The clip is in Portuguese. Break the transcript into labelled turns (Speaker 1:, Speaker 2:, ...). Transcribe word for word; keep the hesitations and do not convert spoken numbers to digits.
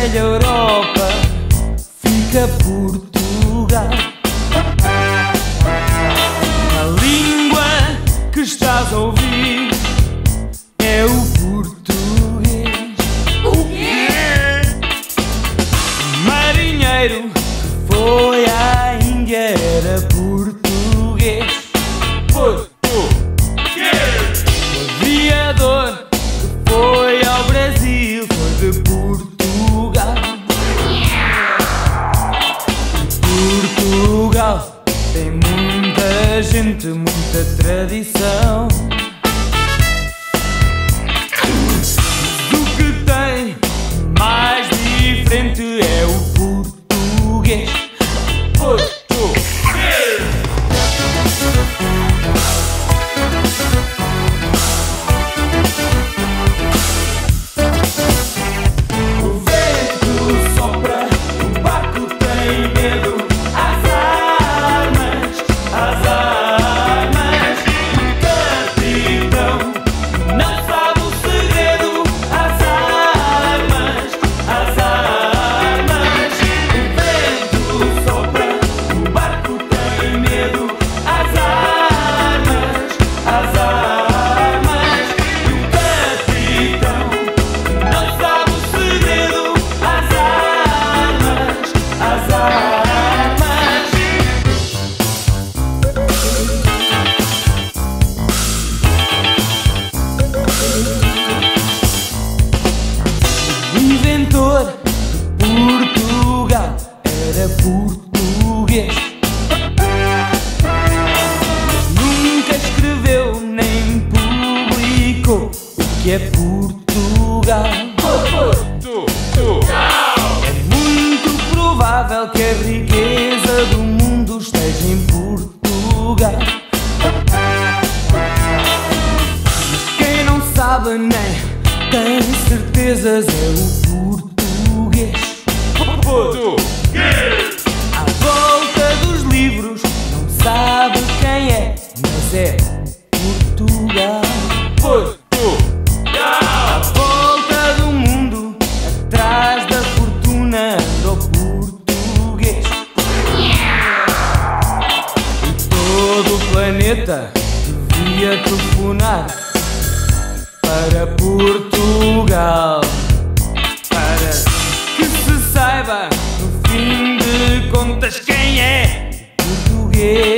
Speaker 1: velha Europa fica Portugal. A língua que estás a ouvir é o português.
Speaker 2: O quê?
Speaker 1: O marinheiro que foi à Índia era português.
Speaker 2: Português.
Speaker 1: O aviador que foi ao Brasil foi de Portugal. Portugal tem muita gente, muita tradição. Mas o que tem mais diferente é o português. Português. O vento sopra, o barco tem medo. As armas, as armas. O capitão não sabe o segredo. As armas, as armas. O vento sopra, o barco tem medo. As armas, as armas. O capitão não sabe o segredo. As armas, as armas. O inventor de Portugal era português, mas nunca escreveu nem publicou o que é Portugal. É muito provável que a riqueza do mundo esteja em Portugal. Mas quem não sabe nem tem certezas é o português. À volta dos livros não sabe quem é, mas é Portugal. À volta do mundo, atrás da fortuna anda o português. E todo o planeta devia telefonar para Portugal, para que se saiba, no fim de contas, quem é português.